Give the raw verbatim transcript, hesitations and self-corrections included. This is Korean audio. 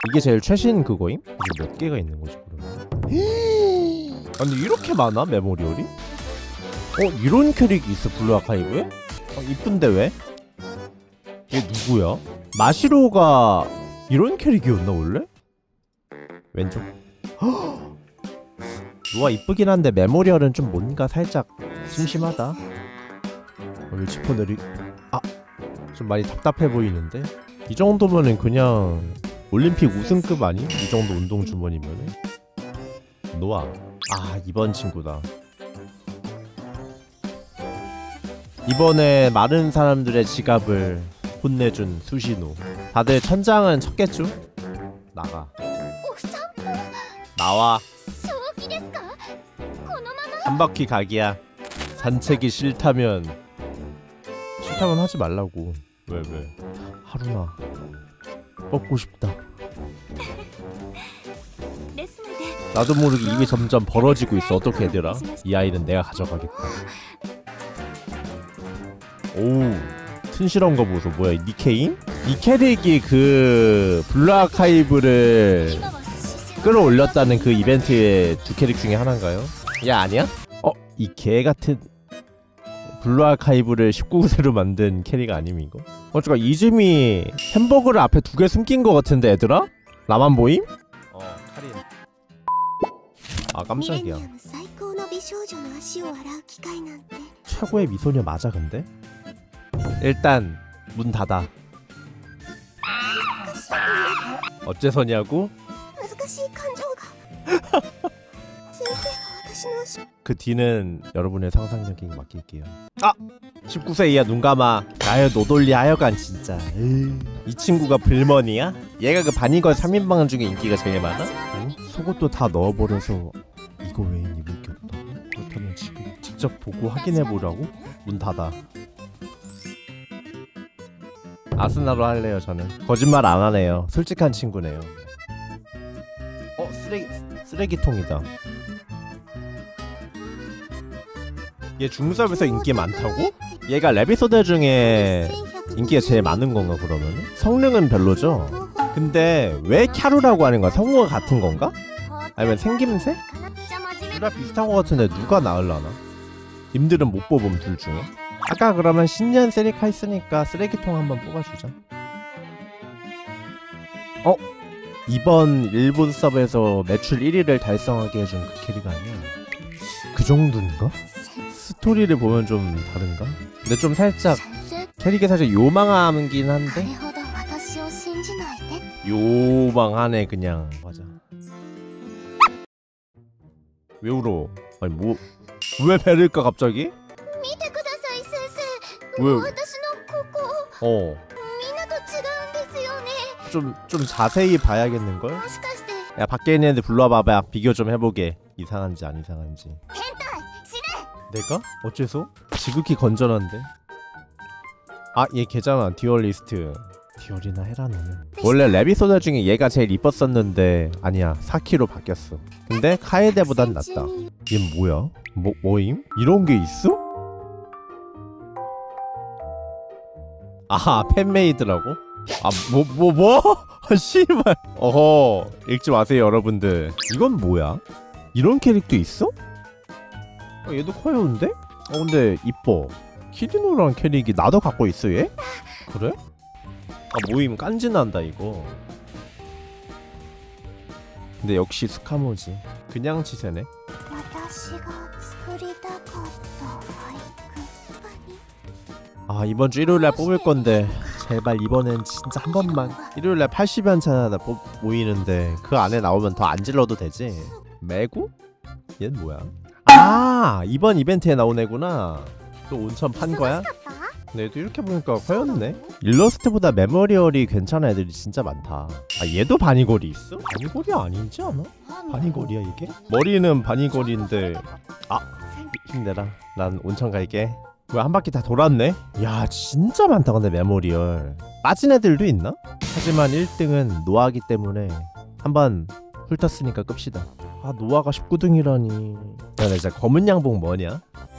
이게 제일 최신 그거임? 이게 몇 개가 있는 거지 그러면? 아니 이렇게 많아 메모리얼이? 어 이런 캐릭이 있어 블루 아카이브에? 어, 이쁜데 왜? 얘 누구야? 마시로가 이런 캐릭이었나 원래? 왼쪽? 노아 이쁘긴 한데 메모리얼은 좀 뭔가 살짝 심심하다. 어, 짚어 내리... 아! 좀 많이 답답해 보이는데? 이 정도면은 그냥 올림픽 우승급 아니? 이 정도 운동 주머니면은? 노아. 아 이번 친구다. 이번에 많은 사람들의 지갑을 혼내준 수신호. 다들 천장은 쳤겠죠? 나가. 나와. 한 바퀴 가기야. 산책이 싫다면 싫다면 하지 말라고. 왜 왜? 하루나 뻗고 싶다. 나도 모르게 입이 점점 벌어지고 있어. 어떻게 얘들아? 이 아이는 내가 가져가겠다. 오우 튼실한 거 보소. 뭐야 니케인? 이 캐릭이 그 블루 아카이브를 끌어올렸다는 그 이벤트의 두 캐릭 중에 하나인가요? 야 아니야? 어? 이 개같은 블루 아카이브를 십구 세로 만든 캐릭 아님 이거? 어 잠깐 이즈미 햄버거를 앞에 두 개 숨긴 거 같은데 얘들아? 나만 보임? 어 카린. 아 깜짝이야. 최고의 미소녀 맞아 근데? 일단 문 닫아. 어째서냐고? 그 뒤는 여러분의 상상력에 맡길게요. 아! 십구 세 이하 눈 감아. 나여 노돌리 하여간 진짜. 에이, 이 친구가 불먼이야? 얘가 그 바니걸 삼 인방 중에 인기가 제일 많아? 응? 속옷도 다 넣어버려서 이거 외엔 입을 게 없다. 그렇다면 지금 직접 보고 확인해보라고? 문 닫아. 아스나로 할래요 저는. 거짓말 안 하네요. 솔직한 친구네요. 어? 쓰레기... 쓰레기통이다. 얘 중섭에서 인기 많다고? 얘가 레비소드 중에 인기가 제일 많은 건가 그러면은? 성능은 별로죠? 근데 왜 캬루라고 하는 거야? 성우가 같은 건가? 아니면 생김새? 둘 다 비슷한 거 같은데 누가 나을라나? 님들은 못 뽑음 둘 중에? 아까 그러면 신년 세리카 있으니까 쓰레기통 한번 뽑아주자. 어? 이번 일본 서버에서 매출 일 위를 달성하게 해준 그 캐릭 아니야? 그 정도인가? 스토리를 보면 좀 다른가? 근데 좀 살짝 캐릭이 살짝 요망하긴 한데? 요망하네 그냥. 맞아. 왜 울어? 아니 뭐... 왜 배를까 갑자기? 왜? 어. 좀, 좀 자세히 봐야겠는걸? 야 밖에 있는 애들 불러와봐봐. 비교 좀 해보게. 이상한지 안 이상한지. 내가? 어째서? 지극히 건전한데? 아 얘 걔잖아. 듀얼리스트. 듀얼이나 해라 너는. 원래 레비소다 중에 얘가 제일 이뻤었는데 아니야 사키로 바뀌었어. 근데 카에데보단 낫다. 얘 뭐야? 뭐, 뭐임? 이런 게 있어? 아하 팬메이드라고? 아 뭐 뭐 뭐? 아 씨발. 어허 읽지 마세요 여러분들. 이건 뭐야? 이런 캐릭도 있어? 어, 얘도 커요인데? 어 근데 이뻐. 키리노라는 캐릭이 나도 갖고 있어 얘? 그래? 아 모임 깐지난다 이거. 근데 역시 스카모지. 그냥 치세네. 아 이번 주 일요일날 뽑을 건데 제발 이번엔 진짜 한 번만. 일요일날 팔십 연차 모이는데 그 안에 나오면 더 안 질러도 되지. 매구? 얘는 뭐야? 아 이번 이벤트에 나온 애구나. 또 온천 판 거야? 근데 얘도 이렇게 보니까 커였네? 일러스트보다 메모리얼이 괜찮은 애들이 진짜 많다. 아 얘도 바니걸이 있어? 바니걸이 아니지 않아? 바니걸이야 이게? 머리는 바니걸인데 아 힘내라. 난 온천 갈게. 왜 한 바퀴 다 돌았네? 야 진짜 많다 근데 메모리얼. 빠진 애들도 있나? 하지만 일 등은 노아기 때문에 한번 훑었으니까 끕시다. 아 노아가 십구 등이라니. 야 나 진짜 검은 양복 뭐냐?